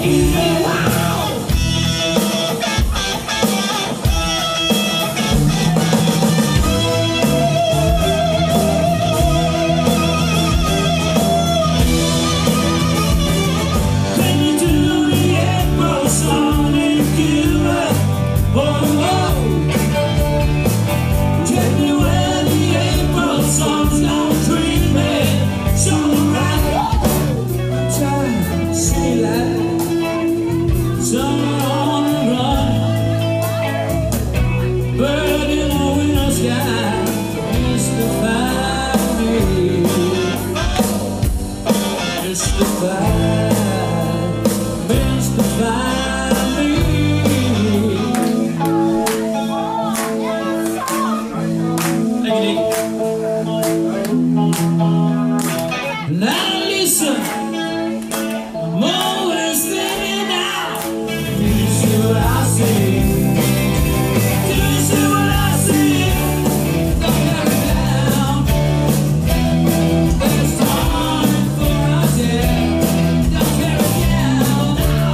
Now listen, I'm always thinking now. Do you see what I see? Do you see what I see? Don't let me down. There's time for us, yeah. Don't let me down now.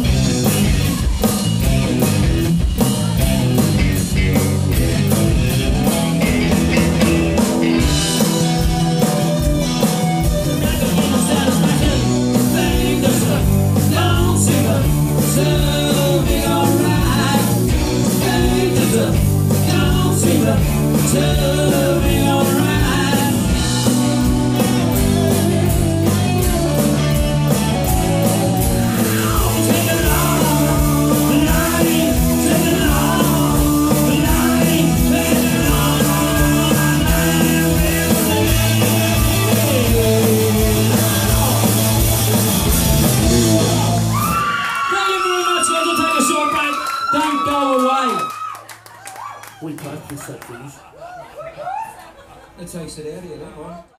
Tell me alright. Take it on, the night. Take it on, the night. Take it on, the night. Thank you very much, guys. We'll take a short break. Don't go away. We practice that, please. It takes it out of you, that one.